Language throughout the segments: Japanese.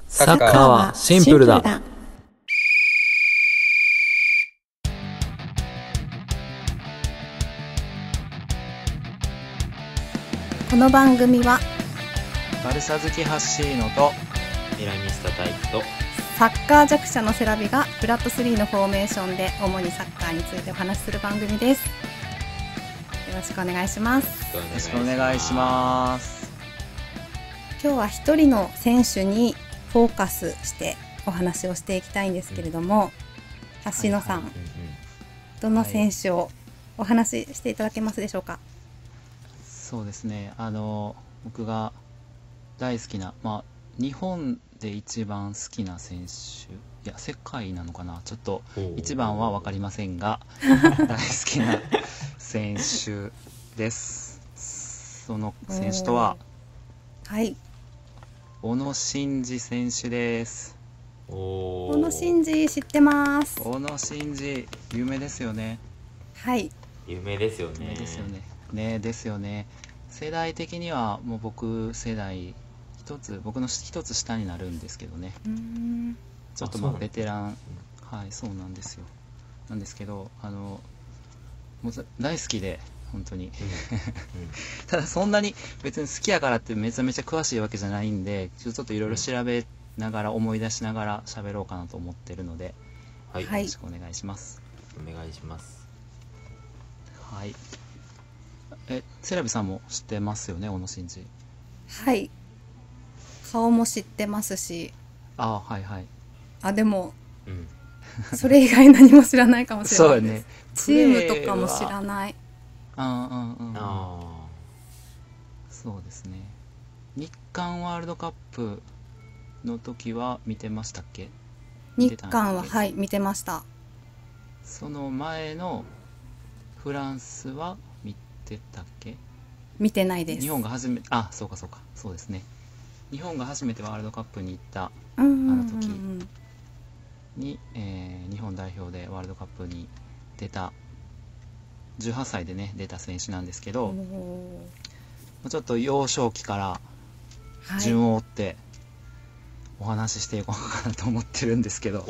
サッカーはシンプルだ。 この番組はバルサ好きハッシーノとミラニスタタイプとサッカー弱者のセラビがフラット3のフォーメーションで主にサッカーについてお話しする番組です。よろしくお願いします。 よろしくお願いします。 今日は一人の選手にフォーカスしてお話をしていきたいんですけれども、ハッシーノさん、どの選手をお話ししていただけますでしょうか。 そうですね、僕が大好きな、日本で一番好きな選手、いや世界なのかな、ちょっと一番は分かりませんが大好きな選手です。その選手とは小野伸二選手です。 小野伸二知ってます。 小野伸二有名ですよね。 はい、 有名ですよね。 ですよね。世代的にはもう僕世代僕の一つ下になるんですけどね。ちょっとベテラン、はいそうなんですよ。なんですけどもう大好きで本当にただそんなに別に好きやからってめちゃめちゃ詳しいわけじゃないんで、ちょっといろいろ調べながら思い出しながら喋ろうかなと思ってるので、よろしくお願いします。 お願いします。 はい。セラビさんも知ってますよね、小野伸二。 はい、顔も知ってますし、でも、それ以外何も知らないかもしれないです。チームとかも知らない。 そうですね。日韓ワールドカップの時は見てましたっけ？ 日韓は見てました。 その前のフランスは見てたっけ？ 見てないです。 日本が初めそうですね。日本が初めてワールドカップに行った時に、日本代表でワールドカップに出た18歳でね出た選手なんですけど、ちょっと幼少期から順を追ってお話ししていこうかなと思ってるんですけど、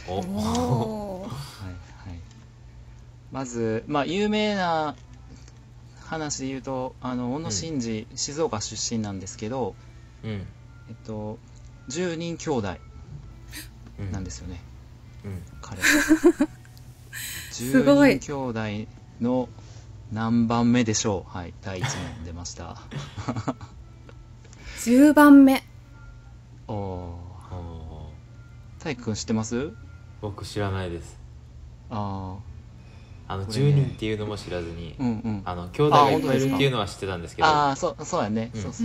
まず、有名な話で言うと小野伸二、静岡出身なんですけど、10人兄弟なんですよね、彼10人兄弟の何番目でしょう。第1問出ました 10番目。 大輝くん知ってます？ 僕知らないです。10人っていうのも知らずに、兄弟がいっぱいいるっていうのは知ってたんですけど、 そうやね、そう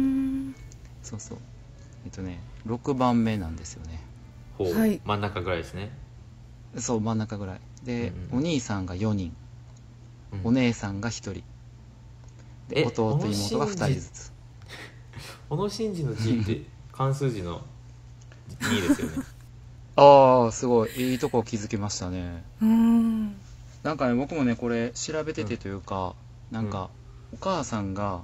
6番目なんですよね。 真ん中ぐらいですね。 そう真ん中ぐらいで、お兄さんが4人、お姉さんが1人で、弟妹が2人ずつ。 小野伸二の字って漢数字の2ですよねすごいいいとこ気づきましたね。なんかね、僕もねこれ調べててというか、なんかお母さんが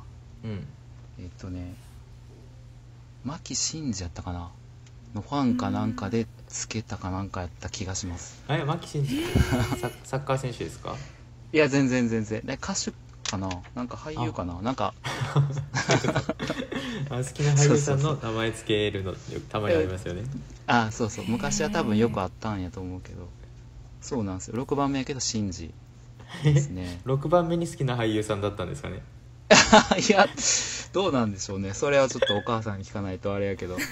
牧伸二やったかなのファンかなんかでつけたかなんかやった気がします。 牧伸二サッカー選手ですか？ いや全然歌手かな、なんか俳優かな、なんか好きな俳優さんの名前つけるのたまにありますよね。 そう昔は多分よくあったんやと思うけど、そうなんですよ。6番目やけど伸二ですね 6番目に好きな俳優さんだったんですかねいやどうなんでしょうね、それはちょっとお母さんに聞かないとあれやけど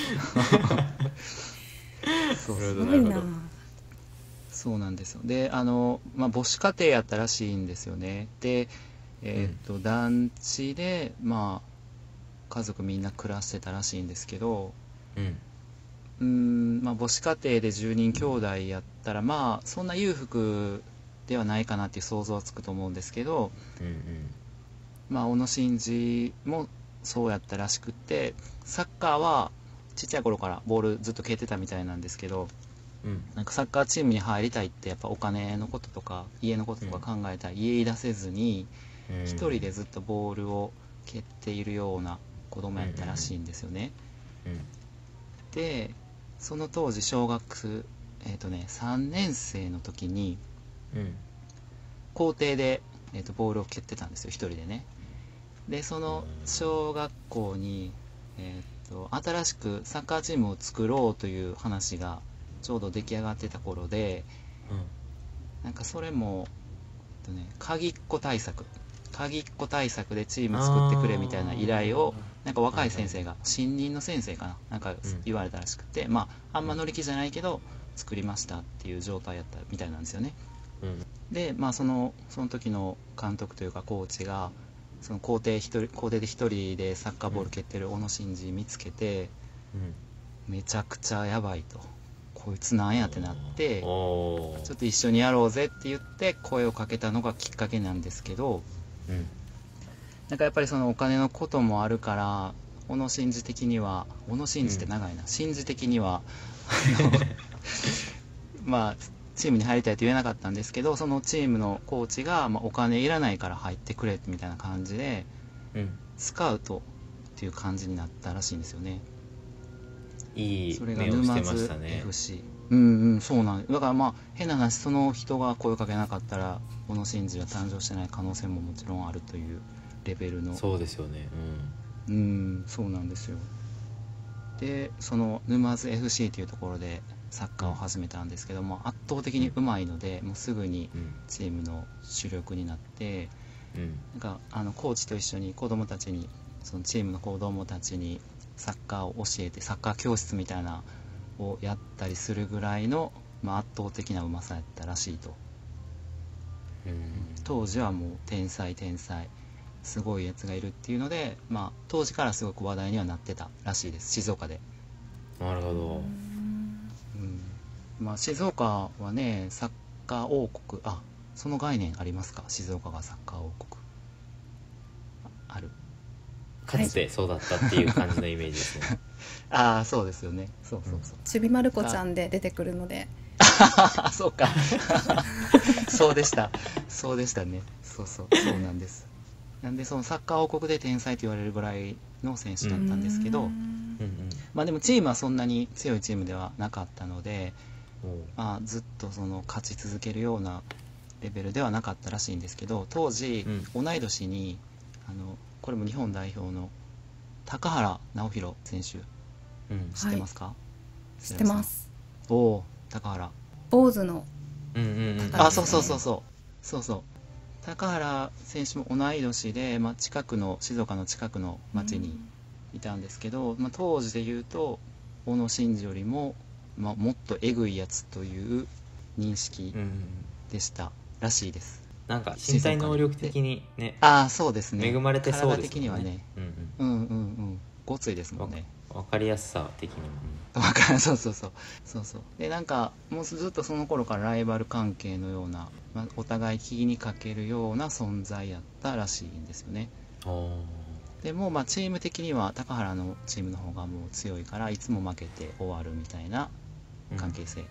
そうなんですよ。で母子家庭やったらしいんですよね。で団地で家族みんな暮らしてたらしいんですけど、母子家庭で10人兄弟やったらそんな裕福ではないかなっていう想像はつくと思うんですけど、小野伸二もそうやったらしくって、サッカーはちっちゃい頃からボールずっと蹴ってたみたいなんですけど、なんかサッカーチームに入りたいってやっぱお金のこととか家のこととか考えたら家出せずに一人でずっとボールを蹴っているような子供やったらしいんですよね。 でその当時小学3年生の時に校庭で、ボールを蹴ってたんですよ、一人でね。でその小学校に、新しくサッカーチームを作ろうという話がちょうど出来上がってた頃で、なんかそれも、鍵っ子対策でチーム作ってくれみたいな依頼をなんか若い先生が、新任の先生かな、なんか言われたらしくて、あんま乗り気じゃないけど作りましたっていう状態やったみたいなんですよね。でその時の監督というかコーチがその校庭で一人でサッカーボール蹴ってる小野伸二見つけて、めちゃくちゃやばいと、こいつなんやってなって、ちょっと一緒にやろうぜって言って声をかけたのがきっかけなんですけど、なんかやっぱりそのお金のこともあるから、小野伸二的には、小野伸二って長いな、伸二的にはチームに入りたいと言えなかったんですけど、そのチームのコーチが、お金いらないから入ってくれみたいな感じで、スカウトっていう感じになったらしいんですよね。 いいそれが目をして沼津ましたね。 FC。そうなんだから変な話、その人が声をかけなかったら小野伸二は誕生してない可能性ももちろんあるというレベルの。 そうですよね。 そうなんですよ。でその沼津 FC というところでサッカーを始めたんですけども、圧倒的にうまいので、もうすぐにチームの主力になって、なんかコーチと一緒に子供たちに、そのチームの子供たちにサッカーを教えて、サッカー教室みたいなをやったりするぐらいの、圧倒的なうまさやったらしいと。当時はもう天才すごいやつがいるっていうので、当時からすごく話題にはなってたらしいです、静岡で。 なるほど。 静岡はね、サッカー王国、その概念ありますか？静岡がサッカー王国ある？ かつてそうだったっていう感じのイメージですね。 そうですよね。そうちびまる子ちゃんで出てくるので。 そうかそうでしたね。そうなんです。なんでそのサッカー王国で天才と言われるぐらいの選手だったんですけど、でもチームはそんなに強いチームではなかったので、ずっとその勝ち続けるようなレベルではなかったらしいんですけど、当時、同い年にこれも日本代表の高原直弘選手、知ってますか？ 知ってます。 高原、 坊主の高原、そう高原選手も同い年で、静岡の近くの町にいたんですけど、当時で言うと小野伸二よりも、もっとエグいやつという認識でしたらしいです。 なんか身体能力的にね、 そうですね、 恵まれてそうですもんね。 体的にはね、ごついですもんね。 分かりやすさ的にも、 そうで、なんかもうずっとその頃からライバル関係のような、お互い気にかけるような存在やったらしいんですよね。でもチーム的には高原のチームの方がもう強いから、いつも負けて終わるみたいな関係性、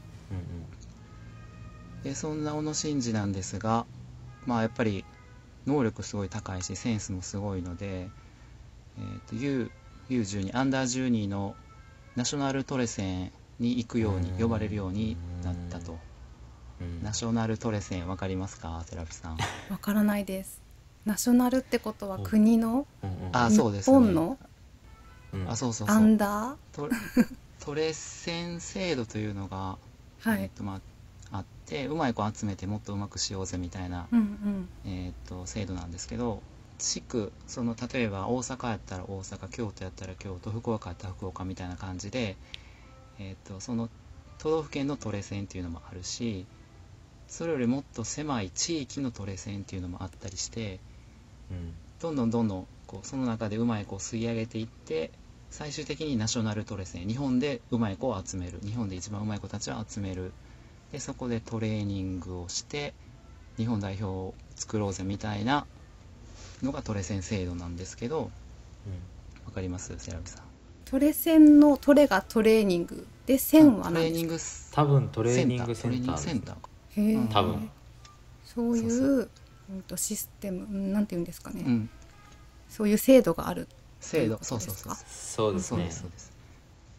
でそんな小野伸二なんですが、やっぱり能力すごい高いしセンスもすごいので、U12 アンダー12のナショナルトレセンに行くように呼ばれるようになったと。ナショナルトレセン分かりますか、セラピさん？ わからないです。ナショナルってことは国の、 そうですね、 日本の、アンダートレセン制度というのが、あって、うまい子集めてもっとうまくしようぜみたいな、制度なんですけど、地区、例えば大阪やったら大阪、京都やったら京都、福岡やったら福岡みたいな感じで、その都道府県のトレセンっていうのもあるし、それよりもっと狭い地域のトレセンっていうのもあったりして、どんどんその中でうまい子を吸い上げていって、最終的にナショナルトレセン、日本でうまい子を集める、日本で一番うまい子たちを集める、でそこでトレーニングをして日本代表を作ろうぜみたいなのがトレセン制度なんですけど、わかります？セラビさん。 トレセンのトレがトレーニングで、センは何ですか？ 多分トレーニングセンターですね。多分そういうシステム、なんていうんですかね、そういう制度がある制度、 そうですね。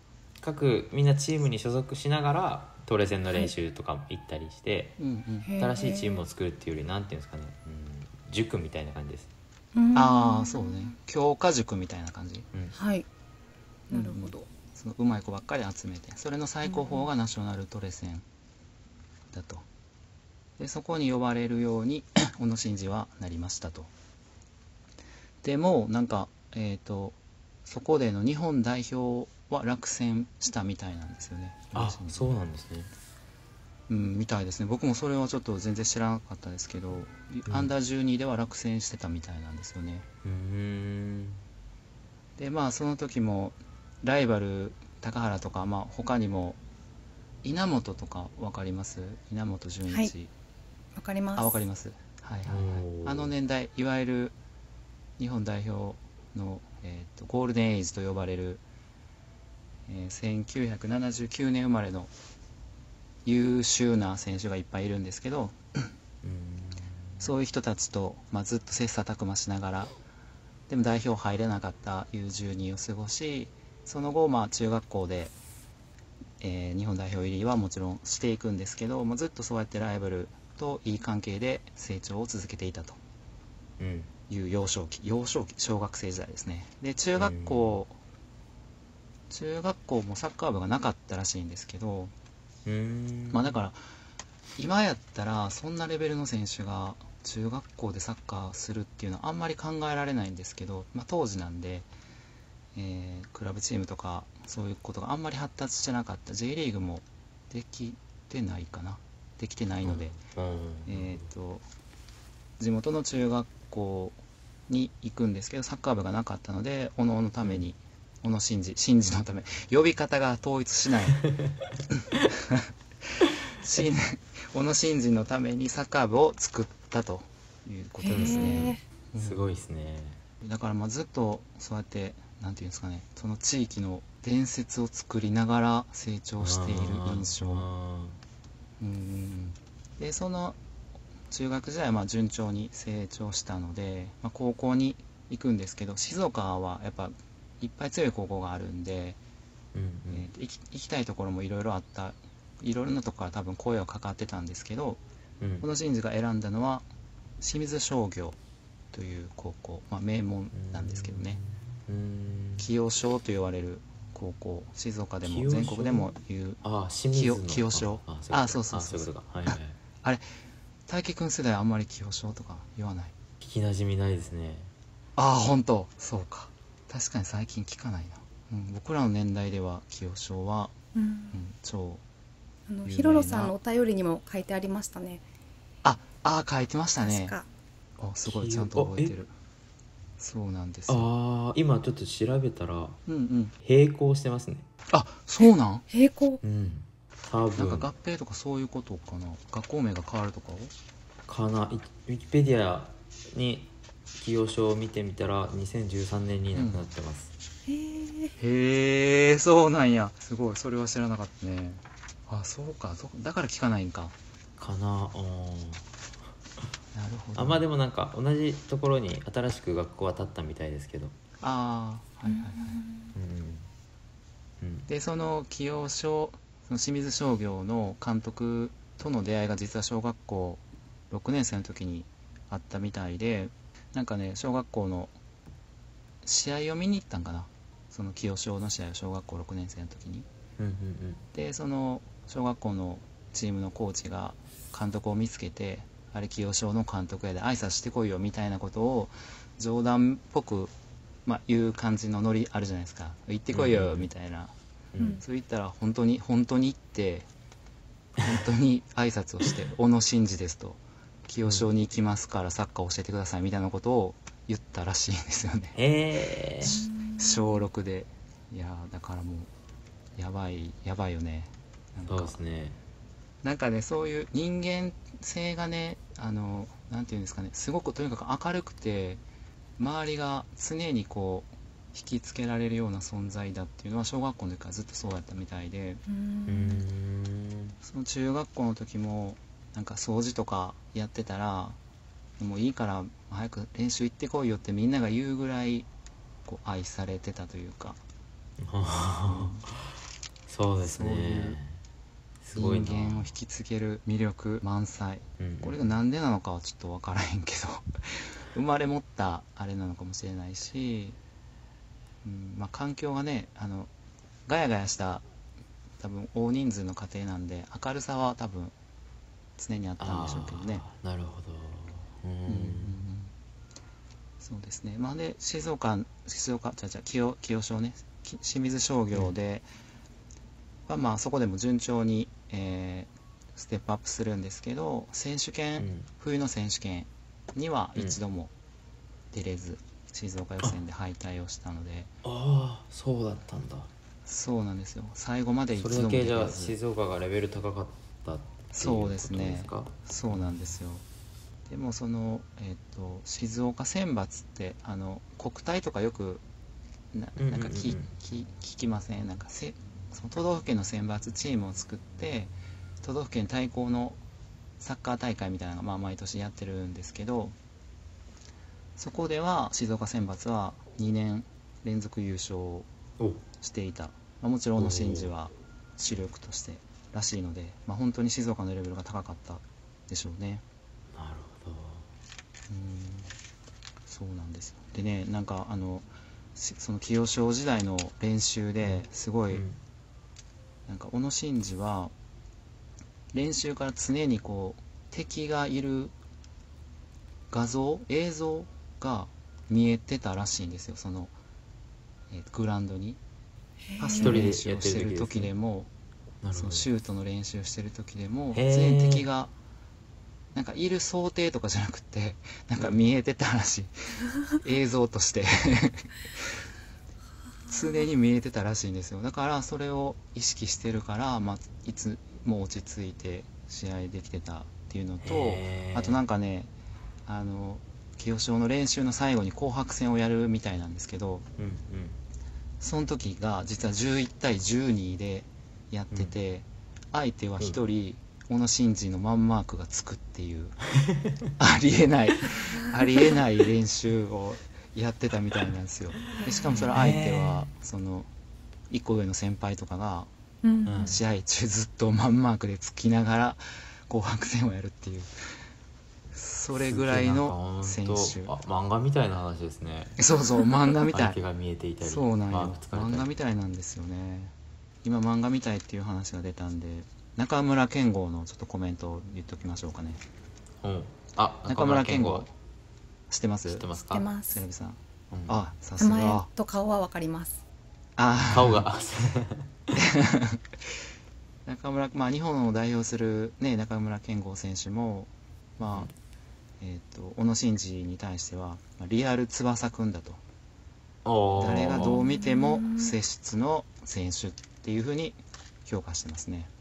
各みんなチームに所属しながらトレセンの練習とかも行ったりして、新しいチームを作るっていうよりなんていうんですかね、塾みたいな感じです。 ああそうね、強化塾みたいな感じ、 はい、なるほど。 そのうまい子ばっかり集めて、それの最高峰がナショナルトレセンだと。でそこに呼ばれるように小野伸二はなりましたと。でもなんかそこでの日本代表は落選したみたいなんですよね。 あ、そうなんですね。 みたいですね。僕もそれはちょっと全然知らなかったですけど、アンダー12では落選してたみたいなんですよね。でまあその時もライバル高原とか、他にも稲本とか分かります？稲本潤一、はい、 分かります。 分かります。はいはいはい。あの年代、いわゆる日本代表の、ゴールデンエイジと呼ばれる、1979年生まれの優秀な選手がいっぱいいるんですけどそういう人たちと、ずっと切磋琢磨しながら、でも代表入れなかった U12 を過ごし、その後、中学校で、日本代表入りはもちろんしていくんですけど、ずっとそうやってライバルといい関係で成長を続けていたという幼少期、小学生時代ですね。で中学校もサッカー部がなかったらしいんですけど、だから今やったらそんなレベルの選手が中学校でサッカーするっていうのはあんまり考えられないんですけど、当時なんで、クラブチームとかそういうことがあんまり発達してなかった。 J リーグもできてないので、地元の中学校に行くんですけど、サッカー部がなかったので、小野のために、小野伸二のため、呼び方が統一しない小野伸二のためにサッカー部を作ったということですね。 すごいですね。 だからずっとそうやってなんていうんですかね、その地域の伝説を作りながら成長している印象。でその中学時代は順調に成長したので、高校に行くんですけど、静岡はやっぱいっぱい強い高校があるんで、行きたいところもいろいろあった。いろいろなとこから多分声はかかってたんですけど、この伸二が選んだのは清水商業という高校、名門なんですけどね、清商と言われる高校、静岡でも全国でも言う清商。そうそう、あれ大輝くん世代あんまり清商とか言わない？ 聞きなじみないですね。 本当そうか、確かに最近聞かないな。僕らの年代では清商は、超ヒロロさんのお便りにも書いてありましたね。 書いてましたね。すごいちゃんと覚えてる。そうなんですよ。 今ちょっと調べたら、並行してますね。 そうなん？ 並行？ 多分なんか合併とかそういうことかな。学校名が変わるとかかな。ウィキペディアに清商を見てみたら2013年に亡くなってます。 へえ、そうなんや。すごい、それは知らなかったね。そうか、だから聞かないんかな。 なるほど。 でもなんか同じところに新しく学校は建ったみたいですけど。 でその清商、その清水商業の監督との出会いが実は小学校6年生の時にあったみたいで、なんかね、小学校の試合を見に行ったんかな、その清商の試合を小学校6年生の時に。でその小学校のチームのコーチが監督を見つけて、あれ清商の監督やで挨拶してこいよみたいなことを冗談っぽく、言う感じのノリあるじゃないですか。行ってこいよみたいな、そう言ったら本当に行って本当に挨拶をして小野伸二ですと、清商に行きますからサッカー教えてくださいみたいなことを言ったらしいんですよね。小6で。いやだからもうやばいよね。 そうですね。 なんかね、そういう人間性がね、なんていうんですかね、すごくとにかく明るくて、周りが常にこう引きつけられるような存在だっていうのは小学校の時からずっとそうだったみたいで、その中学校の時もなんか掃除とかやってたら、もういいから早く練習行ってこいよってみんなが言うぐらいこう愛されてたというかそうですそういうね。すごいな。 人間を引きつける魅力満載、これがなんでなのかはちょっと分からへんけど生まれ持ったあれなのかもしれないし、まあ、環境がねガヤガヤした多分大人数の家庭なんで明るさは多分常にあったんでしょうけどね。 なるほど。 そうですね。まあで清潮ね、清水商業で、まあそこでも順調に、ステップアップするんですけど、冬の選手権には一度も出れず、静岡予選で敗退をしたので。 ああ、そうだったんだ。 そうなんですよ。最後まで一度もそれだけじゃあ出れず。 静岡がレベル高かったっていうことですか？ そうですね。そうなんですよ。でも静岡選抜って国体とかよくなんか聞きません？なんかその都道府県の選抜チームを作って都道府県対抗のサッカー大会みたいなのが、まあ、毎年やってるんですけど、そこでは静岡選抜は2年連続優勝していた、まあ、もちろん小野伸二は主力としてらしいので、まあ、本当に静岡のレベルが高かったでしょうね。 なるほど。 そうなんですよ。でね、なんかその清少時代の練習ですごい、なんか小野伸二は練習から常にこう敵がいる映像が見えてたらしいんですよ。その、グラウンドにパスの練習をしてる時でも、そのシュートの練習してる時でも常に敵がなんかいる想定とかじゃなくてなんか見えてたらしい映像として常に見えてたらしいんですよ。だからそれを意識してるから、まあ、いつも落ち着いて試合できてたっていうのと、あとなんかね清少の練習の最後に紅白戦をやるみたいなんですけど、その時が実は11対12でやってて、相手は1人小野伸二のマンマークがつくっていうありえない練習をやってたみたいなんですよ。でしかもそれ相手はその1個上の先輩とかが試合中ずっとマンマークでつきながら紅白戦をやるっていう、それぐらいの選手。 漫画みたいな話ですね。 そう漫画みたい。 相手が見えていたり、 そうなんよ、漫画みたいなんですよね。今漫画みたいっていう話が出たんで、中村健吾のちょっとコメントを言っておきましょうかね。中村健吾知ってます？ 知ってますか？ 知ってます。 セレビさん。さすが。名前が。 と顔はわかります。 顔が中村、まあ日本を代表するね中村健吾選手も、まあ小野伸二に対してはリアル翼くんだと。誰がどう見ても不摂出の選手っていう風に評価してますね。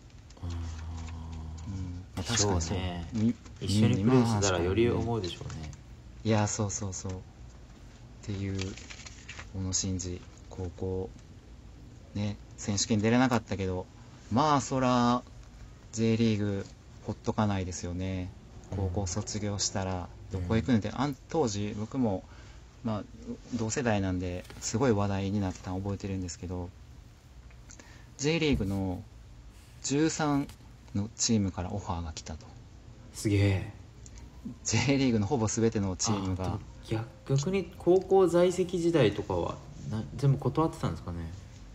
確かにそうね。 一緒にプレーしたらより思うでしょうね。 いや、そうっていう小野伸二、高校ね選手権出れなかったけど、まあそら J リーグほっとかないですよね。高校卒業したらどこ行くんで、当時僕もまあ同世代なんですごい話題になったの覚えてるんですけど、 J リーグの13のチームからオファーが来たと。 すげえ。 J リーグのほぼ全てのチームが。 逆に高校在籍時代とかは全部断ってたんですかね。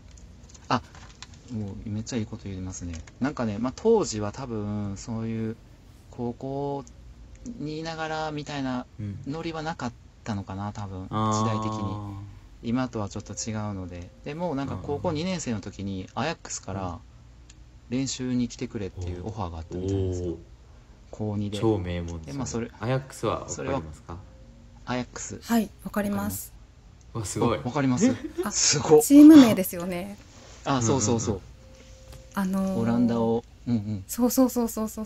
もうめっちゃいいこと言いますね。なんかね、まあ、当時は多分そういう高校にいながらみたいなノリはなかったのかな、多分時代的に。今とはちょっと違うので。でもなんか高校2年生の時にアヤックスから練習に来てくれっていうオファーがあったみたいですよ。高2で。 超名門ですね。 それアヤックスは分かりますか？ アヤックス、 はい、わかります。 すごい。 わかります。すごい。 チーム名ですよね。 そう。オランダを、そう。 覚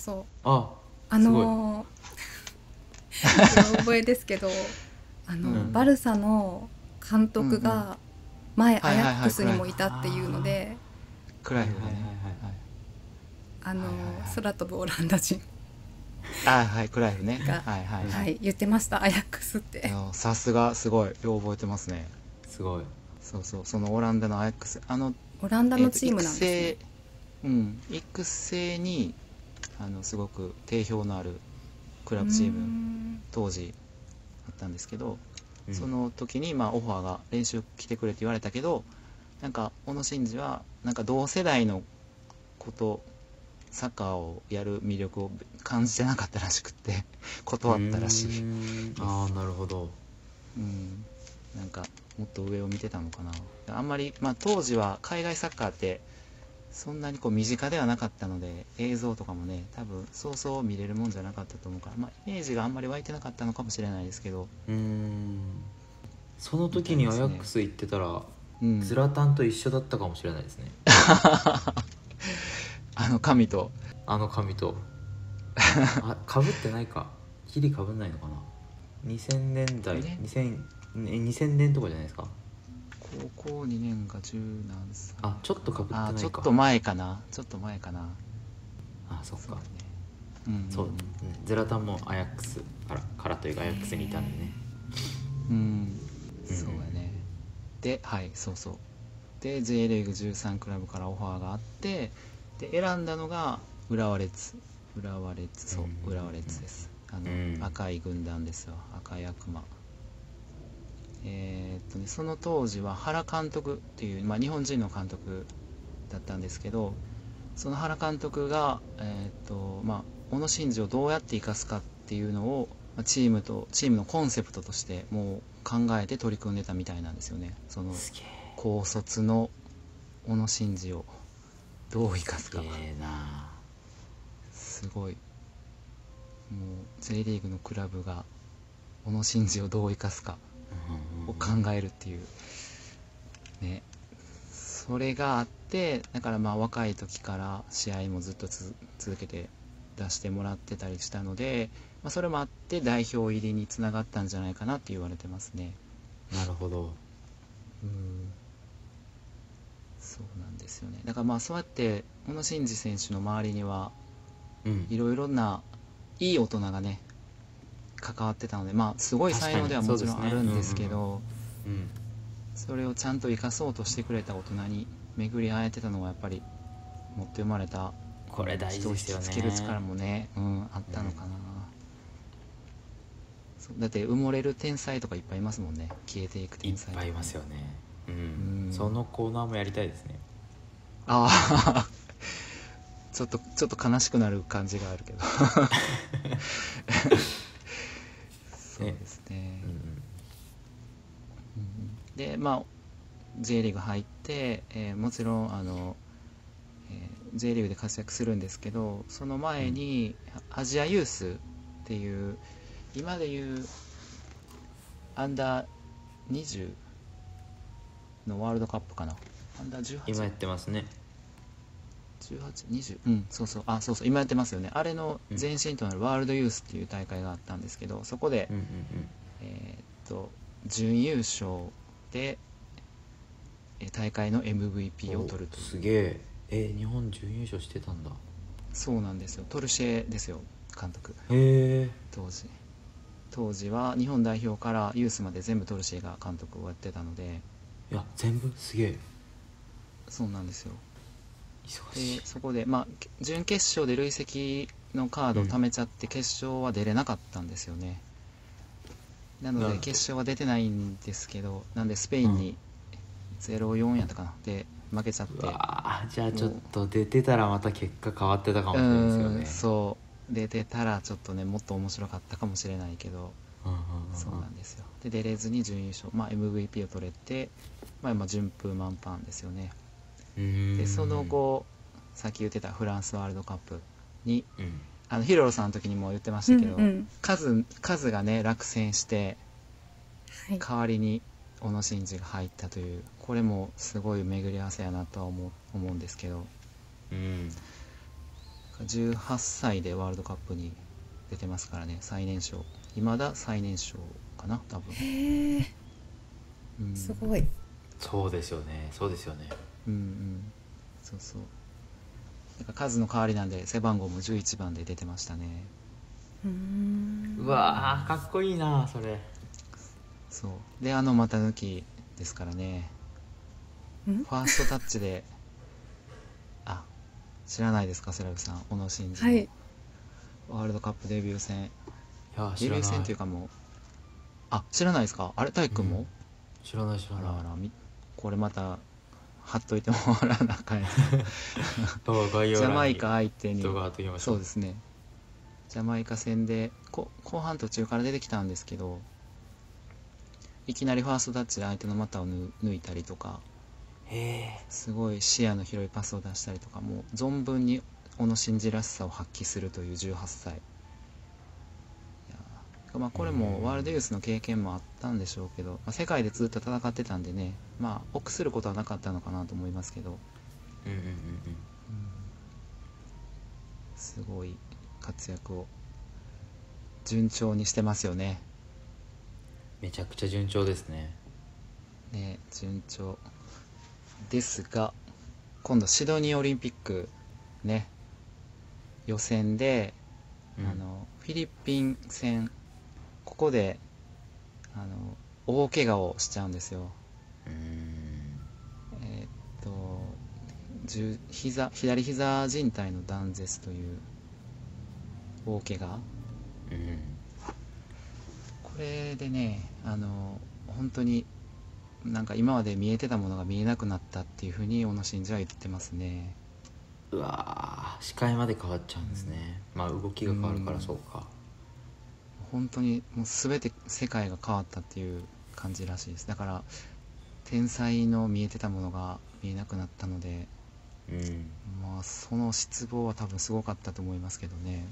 えですけど、バルサの監督が前アヤックスにもいたっていうので、 クライフ空飛ぶオランダ人クライフねが言ってました、アヤックスって。 さすが、すごいよう覚えてますね。 すごい。 そのオランダのアヤックス、 オランダのチームなんですね。 育成にすごく定評のあるクラブチーム当時あったんですけど、その時にオファーが練習来てくれって言われたけど、なんか小野伸二はなんか同世代のサッカーをやる魅力を感じてなかったらしくって断ったらしい。 ああ、なるほど。 なんかもっと上を見てたのかな。あんまり、当時は海外サッカーってそんなに身近ではなかったので、映像とかもね多分そうそう見れるもんじゃなかったと思うから、イメージがあんまり湧いてなかったのかもしれないですけど、 その時にアヤックス行ってたら、ズラタンと一緒だったかもしれないですね。 髪とかぶってないか、ギリかぶんないのかな。2000年代、2000年とかじゃないですか。 高校2年が10何歳。 ちょっとかぶってないか。 ちょっと前かな。そっか。 そうね。そう、ゼラタンもアヤックスからというかアヤックスにいたんでね。 そうやね。で、そうで J リーグ13クラブからオファーがあって、で選んだのが浦和レッズです。赤い軍団ですよ、赤い悪魔。その当時は原監督っていう、日本人の監督だったんですけど、その原監督が、小野伸二をどうやって生かすかっていうのを、チームのコンセプトとしてもう考えて取り組んでたみたいなんですよね。その高卒の小野伸二をどう生かすか。すごい。もう J リーグのクラブが小野伸二をどう生かすかを考えるっていうね。それがあって、だから若い時から試合もずっと続けて出してもらってたりしたので、それもあって代表入りにつながったんじゃないかなって言われてますね。 なるほど。 そうなんですよね。だからそうやって小野伸二選手の周りにはいろいろないい大人がね関わってたので、すごい才能ではもちろんあるんですけど、それをちゃんと生かそうとしてくれた大人に巡り会えてたのはやっぱり持って生まれたこれ大事ですよね。 人を引きつける力もね、あったのかな。だって埋もれる天才とかいっぱいいますもんね。消えていく天才とか、 いっぱいいますよね。そのコーナーもやりたいですね。 ちょっと悲しくなる感じがあるけどそうですね。でJ リーグ入って、もちろんJ リーグで活躍するんですけど、その前にアジアユースっていう今でいうアンダー20のワールドカップかな。アンダー18 今やってますね。 18、20、そう今やってますよね。あれの前身となるワールドユースっていう大会があったんですけど、そこで、準優勝で大会の MVP を取るという。 すげえ。日本準優勝してたんだ。 そうなんですよ。トルシエですよ、監督。当時は日本代表からユースまで全部トルシエが監督をやってたので。 いや全部すげえ。 そうなんですよ。 忙しい。 でそこで準決勝で累積のカードを貯めちゃって決勝は出れなかったんですよね。なので決勝は出てないんですけど、なんでスペインに 0-4 やったかなで負けちゃって、 じゃあちょっと出てたらまた結果変わってたかもしれないですよね。 そう出てたらちょっとねもっと面白かったかもしれないけど、そうなんですよ。で出れずに準優勝、MVP を取れて、順風満帆ですよね。でその後さっき言ってたフランスワールドカップに、ヒロロさんの時にも言ってましたけど、カズがね落選して、代わりに小野伸二が入ったという、これもすごい巡り合わせやなとは思うんですけど、18歳でワールドカップに出てますからね。最年少、未だ最年少かな多分。 すごい。 そうですよね。そうだから数の代わりなんで背番号も11番で出てましたね。 うわーかっこいいなそれ。 そうで股抜きですからね。ファーストタッチで知らないですか、セラビさん、小野伸二の、 はい、 ワールドカップデビュー戦。 いやデビュー戦っていうかもう、あ、知らないですか。あれ、大輝くんも、 知らない知らない。 あらあら、これまた貼っといてもらわなあかんやつジャマイカ相手に、そうですね、ジャマイカ戦で後半途中から出てきたんですけど、いきなりファーストタッチで相手の股を抜いたりとか、すごい視野の広いパスを出したりとか、もう存分に小野伸二らしさを発揮するという18歳。まあ、これもワールドユースの経験もあったんでしょうけど、まあ、世界でずっと戦ってたんでね、まあ臆することはなかったのかなと思いますけど、すごい活躍を順調にしてますよね。 めちゃくちゃ順調ですね。 ね、順調ですが、今度シドニーオリンピックね、予選で、フィリピン戦、ここで大怪我をしちゃうんですよ。左膝靭帯の断絶という大怪我、これでね、本当になんか今まで見えてたものが見えなくなったっていうふうに小野伸二は言ってますね。 うわー、視界まで変わっちゃうんですね。まあ動きが変わるからそうか。 本当にもう全て世界が変わったっていう感じらしいです。だから天才の見えてたものが見えなくなったので、まあその失望は多分すごかったと思いますけどね。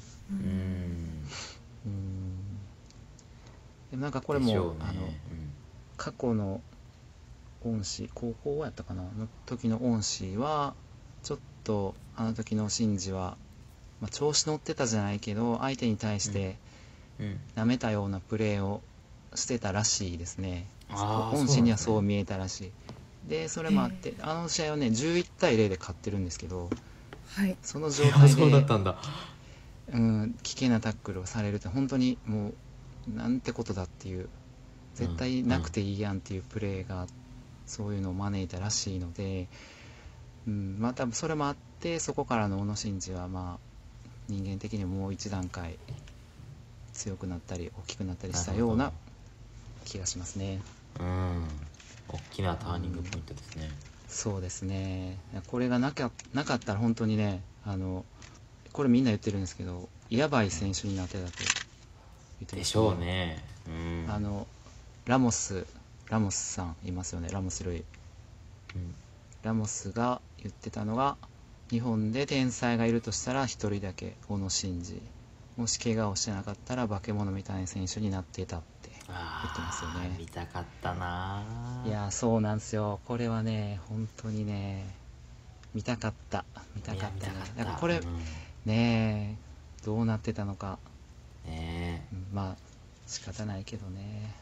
でもなんかこれも、過去の恩師、高校やったかなの時の恩師はちょっとあの時の伸二は、まあ、調子乗ってたじゃないけど相手に対して舐めたようなプレーをしてたらしいですね。恩師にはそう見えたらしい。でそれもあって、あの試合はね11対0で勝ってるんですけど、その状態でそうだったんだ。 危険なタックルをされるって本当にもうなんてことだっていう、絶対なくていいやんっていうプレーがそういうのを招いたらしいので、まあ多分それもあって、そこからの小野伸二はまあ人間的にもう一段階強くなったり大きくなったりしたような気がしますね。 大きなターニングポイントですね。 そうですね。これがなかったら本当にね、これみんな言ってるんですけど、やばい選手になってたと言ってます、ね、 でしょうね。 ラモスさんいますよね、ラモス・ルイ、ラモスが言ってたのが、日本で天才がいるとしたら一人だけ小野伸二、もし怪我をしてなかったら化け物みたいな選手になっていたって言ってますよね。 見たかったな。 いやそうなんですよ。これはね本当にね見たかったね。だからこれ、ねどうなってたのかね、まあ仕方ないけどね。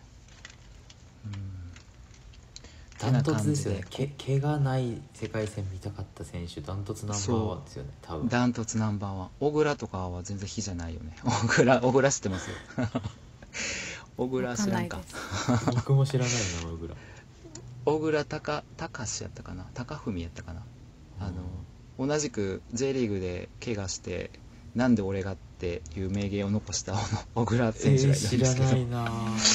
ダントツですよね。怪我ない世界戦見たかった選手ダントツナンバーワンですよね。多分ダントツナンバーワン。小倉とかは全然比じゃないよね。小倉知ってますよ小倉知らんか。 僕も知らないな。 小倉隆史やったかな、隆文やったかな、同じく J リーグで怪我してなんで俺がっていう名言を残した小倉選手がいるんですけど、 知らないな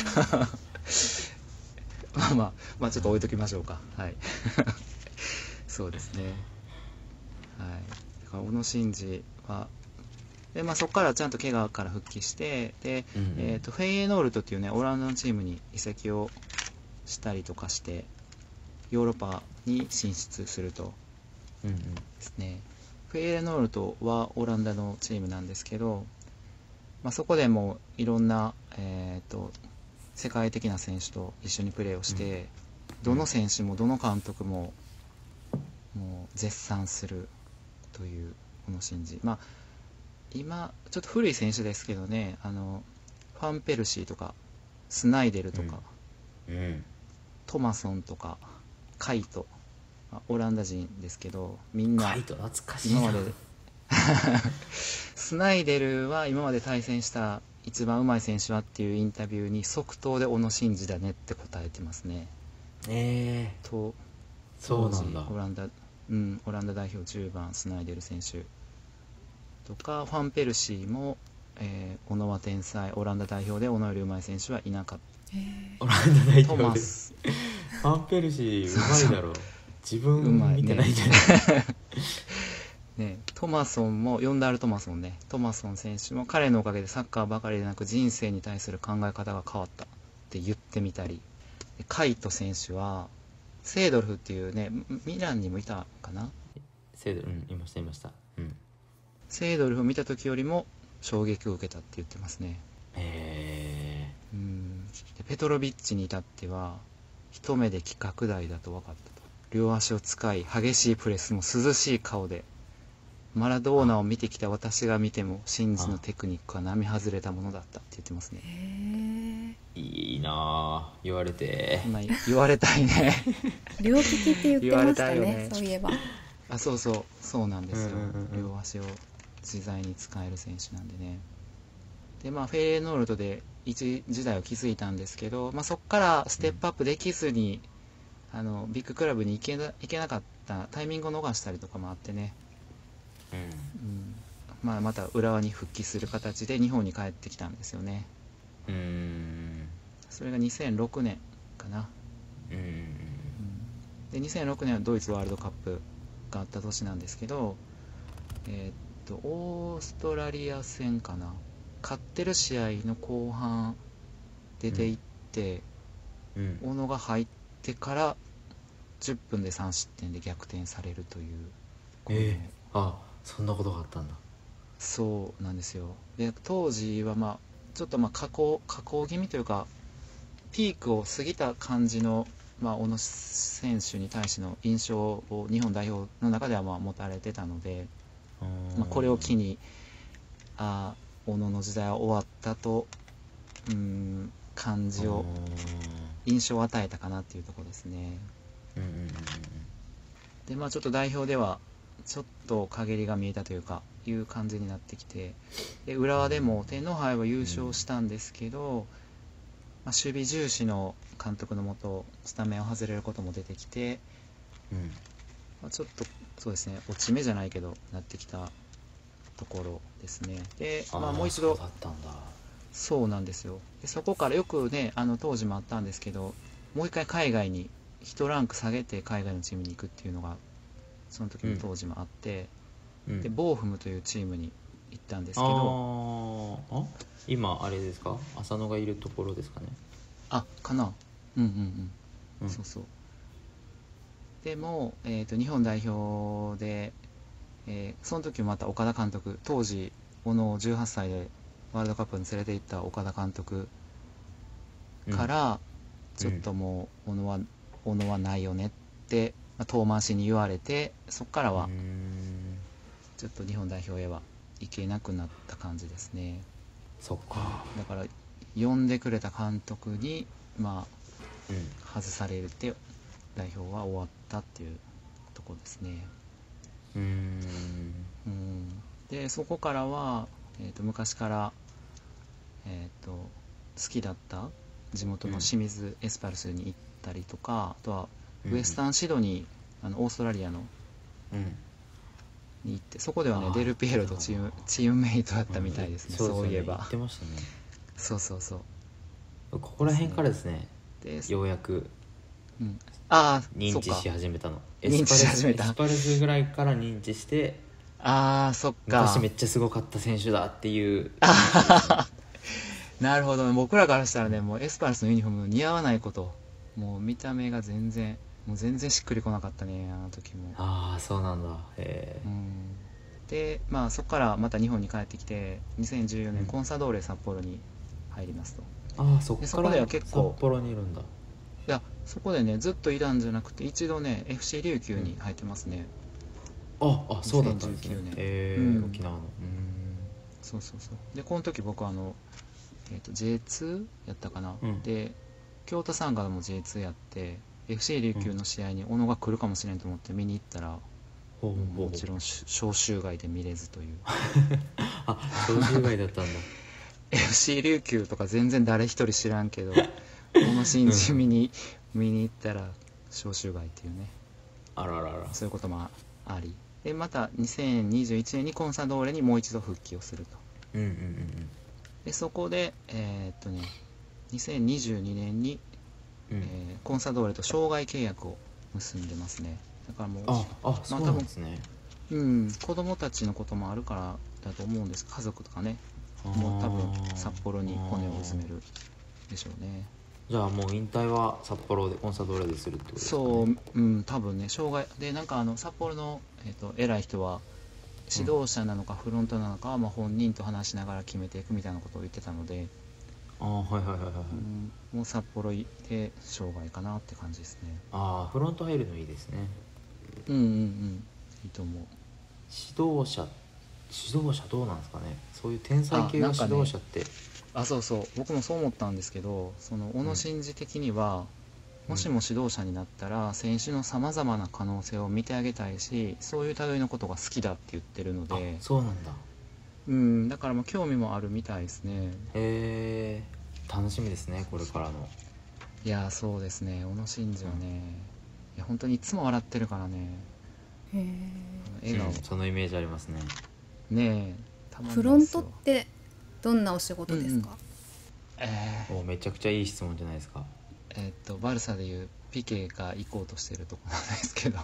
まあちょっと置いときましょうか。はいそうですね。はい。だから小野伸二はで、そこからちゃんと怪我から復帰して、で、フェイエノールトっていうねオランダのチームに移籍をしたりとかしてヨーロッパに進出するとですね。フェイエノールトはオランダのチームなんですけど、そこでもいろんな、世界的な選手と一緒にプレーをして、どの選手もどの監督ももう絶賛するという小野伸二。今ちょっと古い選手ですけどね、ファンペルシーとかスナイデルとか、トマソンとかカイト、オランダ人ですけど、みんなカイト懐かしいな。 今までスナイデルは今まで対戦した一番うまい選手はっていうインタビューに即答で小野伸二だねって答えてますね。 そうなんだ。 オランダオランダ代表10番スナイデル選手とか、ファンペルシーも、小野は天才、オランダ代表で小野より上手い選手はいなかった。 オランダ代ト表でマスファンペルシーうまいだろう。自分見てないんじゃないね、トマソンもヨンダール・トマソンね、トマソン選手も彼のおかげでサッカーばかりでなく人生に対する考え方が変わったって言ってみたり、カイト選手はセードルフっていうね、ミランにもいたかな、 セードル、いましたいました。 セードルフを見た時よりも衝撃を受けたって言ってますね。 へえ。 でペトロビッチに至っては一目で規格外だと分かったと。両足を使い激しいプレスも涼しい顔で、マラドーナを見てきた私が見てもシンジのテクニックは並外れたものだったって言ってますね。 いいなぁ、言われて。 言われたいね両利きって言ってましたね、 言われたいよねそういえば。 あ、そうなんですよ、両足を自在に使える選手なんでね。でフェイエノールトで一時代を築いたんですけど、そこからステップアップできずに、ビッグクラブに行けなかったタイミングを逃したりとかもあってね、また浦和に復帰する形で日本に帰ってきたんですよね。それが2006年かな。で2006年はドイツワールドカップがあった年なんですけど、オーストラリア戦かな、勝ってる試合の後半出ていって、小野が入ってから10分で3失点で逆転されるという。 そんなことがあったんだ。 そうなんですよ。で当時はちょっと下降気味というか、ピークを過ぎた感じの、小野選手に対しての印象を日本代表の中では持たれてたので、これを機に小野の時代は終わったと印象を与えたかなっていうところですね。でちょっと代表ではちょっと陰りが見えたという感じになってきて、で浦和でも天皇杯は優勝したんですけど、守備重視の監督のもとスタメンを外れることも出てきて、ちょっとそうですね、落ち目じゃないけどなってきたところですね。で、もう一度、 そうだったんだ。 そうなんですよ。でそこからよくね、当時もあったんですけど、もう一回海外に1ランク下げて海外のチームに行くっていうのがその時の当時もあって、でボーフムというチームに行ったんですけど、 今あれですか、浅野がいるところですかね。 かな。そうそう。でも、日本代表で、その時もまた岡田監督、当時小野を18歳でワールドカップに連れて行った岡田監督から、ちょっともう小野はないよねって遠回しに言われて、そこからはちょっと日本代表へは行けなくなった感じですね。 そっか。 だから呼んでくれた監督に外されて代表は終わったっていうところですね。でそこからは、昔から、好きだった地元の清水エスパルスに行ったりとか、あとはウエスタンシドニー、オーストラリアの、に行って、そこではねデルピエロとチームメイトだったみたいですね。そういえば言ってましたね。 そうここら辺からですね、ようやく認知し始めたの。 認知し始めた。 エスパルスぐらいから認知して、 そっか、 昔めっちゃすごかった選手だっていう。 なるほど。僕らからしたらね、もうエスパルスのユニフォーム似合わないこと、もう見た目が全然しっくりこなかったね、あの時も。 そうなんだ。 でそこからまた日本に帰ってきて、2014年コンサドーレ札幌に入りますと。 そこでは結構札幌にいるんだ。 いや、そこでねずっといたんじゃなくて、一度ね FC 琉球に入ってますね。 そうだったんですね。 2019年。 沖縄の。 そうでこの時僕J2 やったかな、で京都サンガも J2 やって、FC 琉球の試合に小野が来るかもしれんと思って見に行ったら、もちろん招集外で見れずという。 招集外だったんだ。 FC 琉球とか全然誰一人知らんけど、小野伸二見に行ったら招集外っていうね。 あららら。 そういうこともありで、また2021年にコンサドーレにもう一度復帰をすると。 うんうんうんうん。 でそこで2022年に、コンサドーレと生涯契約を結んでますね。だからもうそうなんですね。 子供たちのこともあるからだと思うんです。家族とかね、もう多分札幌に骨をうずめるでしょうね。 じゃあもう引退は札幌でコンサドーレでするってことですかね。 そう、多分ね、生涯でなんか札幌の、偉い人は指導者なのかフロントなのかは、本人と話しながら決めていくみたいなことを言ってたので、 はいはいはいはい、 もう札幌で生涯かなって感じですね。 フロント入るのいいですね。 いいと思う。 指導者どうなんですかね。そういう天才系の指導者って、 そうそう僕もそう思ったんですけど、その小野伸二的には、もしも指導者になったら選手のさまざまな可能性を見てあげたいし、そういう類のことが好きだって言ってるので。 そうなんだ。 だから興味もあるみたいですね。 へえ、楽しみですね、これからの。 いやそうですね、小野伸二はね、いや本当にいつも笑ってるからね。笑顔、 そのイメージありますね。 ねえ、たまんないですよ。 フロントってどんなお仕事ですか？ めちゃくちゃいい質問じゃないですか。 バルサでいうピケが行こうとしてるとこなんですけど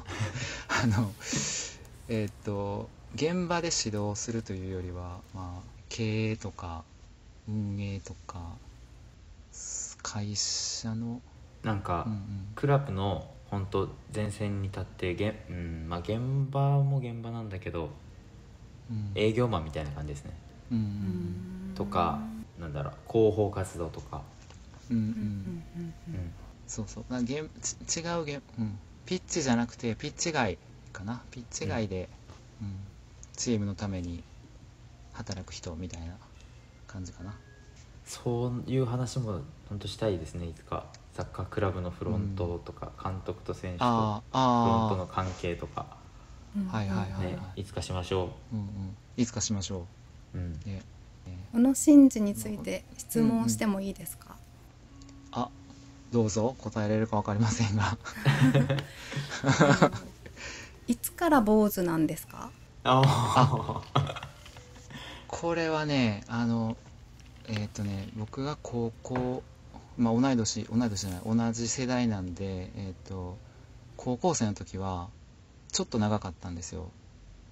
現場で指導するというよりは、経営とか運営とか会社のなんか、クラブの本当前線に立って現場も現場なんだけど、営業マンみたいな感じですね。とかなんだろう、広報活動とか。 そうそう、違うピッチじゃなくてピッチ外かな、ピッチ外で、チームのために働く人みたいな感じかな。 そういう話も本当したいですね、いつか。サッカークラブのフロントとか、監督と選手とフロントの関係とか、いつかしましょう。 いつかしましょう。 小野伸二について質問してもいいですか？ どうぞ、答えられるか分かりませんがいつから坊主なんですか？ これはね、僕が高校、同じ世代なんで、高校生の時はちょっと長かったんですよ。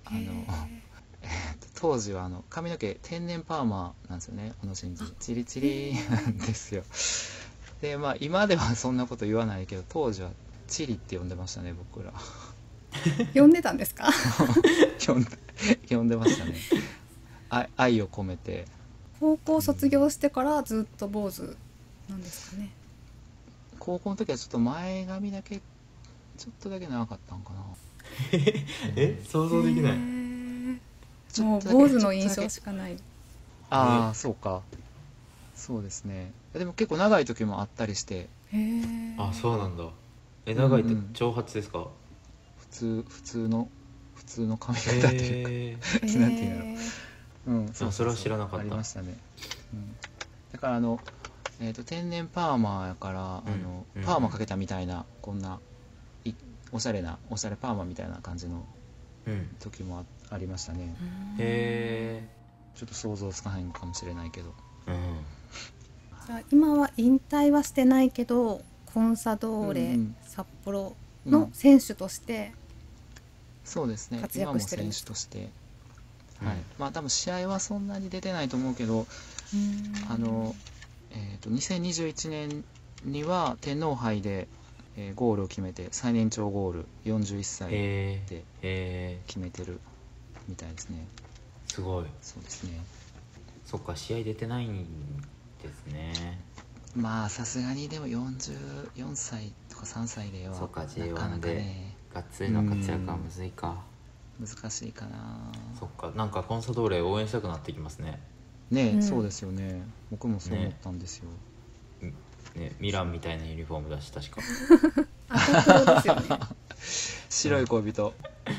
当時は髪の毛天然パーマなんですよね、小野伸二。チリチリなんですよ。で今ではそんなこと言わないけど、当時はチリって呼んでましたね、僕ら。 呼んでたんですか？ 呼んでましたね。愛を込めて。 高校卒業してからずっと坊主なんですかね？ 高校の時はちょっと前髪だけちょっとだけ長かったんかな。 想像できない。 もう坊主の印象しかない。 そうか。そうですね。でも結構長い時もあったりして。 そうなんだ。長いって長髪ですか？ 普通の髪型っていうかなんていうの。 それは知らなかった。 ありましたね。だから天然パーマやから、パーマかけたみたいな、こんなおしゃれパーマみたいな感じの時もありましたね。ちょっと想像つかないのかもしれないけど。 じゃあ今は引退はしてないけど、コンサドーレ札幌の選手としてそうですね、 活躍してるん今も選手として、多分試合はそんなに出てないと思うけど、2021年には天皇杯で、ゴールを決めて、最年長ゴール41歳で決めてるみたいですね。 すごい。 そうですね。 そっか、試合出てないんですね。 さすがにでも44歳とか3歳ではそうか、 なか J1 なかでね、 がっつりの活躍はむずいか。 難しいかな。 そっか、なんかコンサドーレ応援したくなってきますね。 そうですよね。僕もそう思ったんですよ。 ミランみたいなユニフォームだし、確か。 そうですよね。 白い恋人。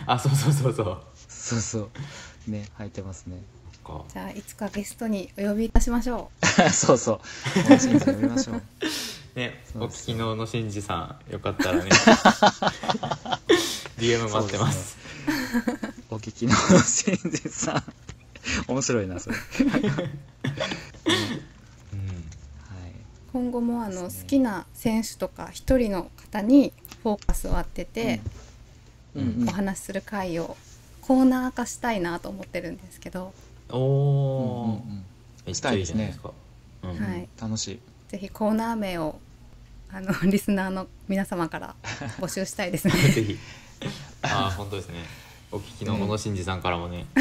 そうね、履いてますね。 じゃあいつかゲストにお呼びいたしましょう。そう楽しみに呼びましょう。 お聞きの小野伸二さん、よかったらね DM 待ってます。 お聞きの新次さん面白いなそれ。 今後も好きな選手とか一人の方にフォーカスを当てて、お話しする回をコーナー化したいなと思ってるんですけど。 おー、 したいですね。 はい、 楽しい。 ぜひコーナー名をリスナーの皆様から募集したいですね。 ぜひ。本当ですね。お聞きの小野伸二さんからもね。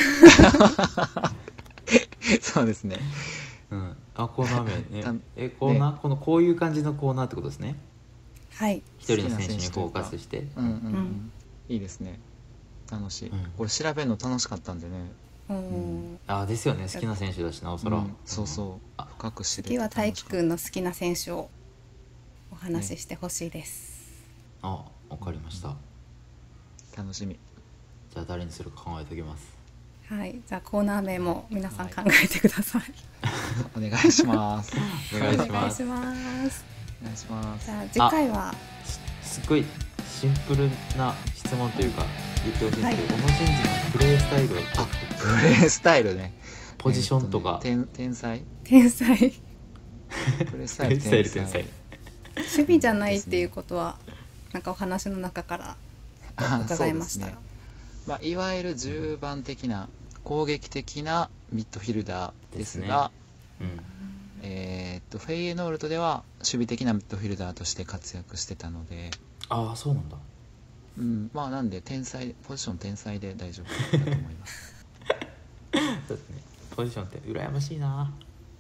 そうですね。 コーナー名ね。コーナー、こういう感じのコーナーってことですね。 はい。 一人の選手にフォーカスして。 いいですね。楽しい。これ調べるの楽しかったんでね。 ですよね。好きな選手だしなおそら。 そうそう。深く知れて。 次は大輝くんの好きな選手をお話ししてほしいです。 わかりました。 楽しみ。 じゃあ誰にするか考えておきます。 はい。じゃあコーナー名も皆さん考えてください。 お願いします。 お願いします。 お願いします。じゃあ次回はすごいシンプルな質問というか言ってほしいんですけど、小野伸二のプレースタイルをプレースタイルね。 ポジションとか。 天才。 プレースタイル天才。 守備じゃないっていうことはなんかお話の中から伺いました。 いわゆる10番的な攻撃的なミッドフィルダーですが、フェイエノールトでは守備的なミッドフィルダーとして活躍してたので。 そうなんだ。 なんでポジション天才で大丈夫だと思います。 そうですね。ポジションって羨ましいな。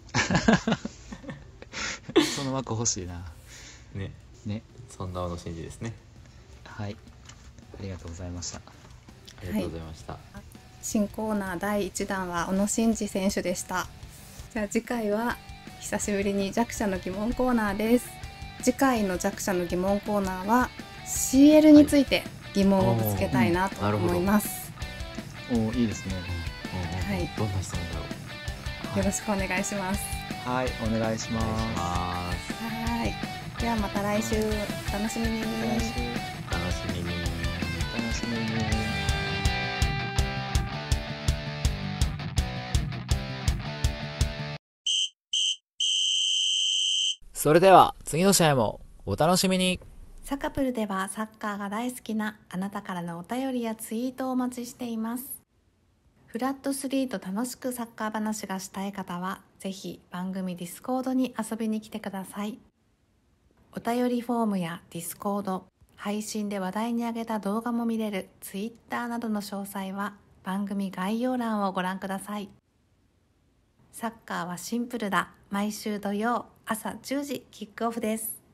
その枠欲しいな。 ね。そんな小野伸二ですね。 はい。ありがとうございました。 ありがとうございました。 新コーナー第1弾は小野伸二選手でした。じゃあ次回は久しぶりに弱者の疑問コーナーです。次回の弱者の疑問コーナーは CL について疑問をぶつけたいなと思います。 いいですね。 はい。 どんな質問だろう。よろしくお願いします。 はい、お願いします。 はい。ではまた来週お楽しみに。 それでは次の試合もお楽しみに。 サカプルではサッカーが大好きなあなたからのお便りやツイートをお待ちしています。フラット3と楽しくサッカー話がしたい方はぜひ番組ディスコードに遊びに来てください。お便りフォームやディスコード、配信で話題に上げた動画も見れるツイッターなどの詳細は番組概要欄をご覧ください。サッカーはシンプルだ。毎週土曜朝10時キックオフです。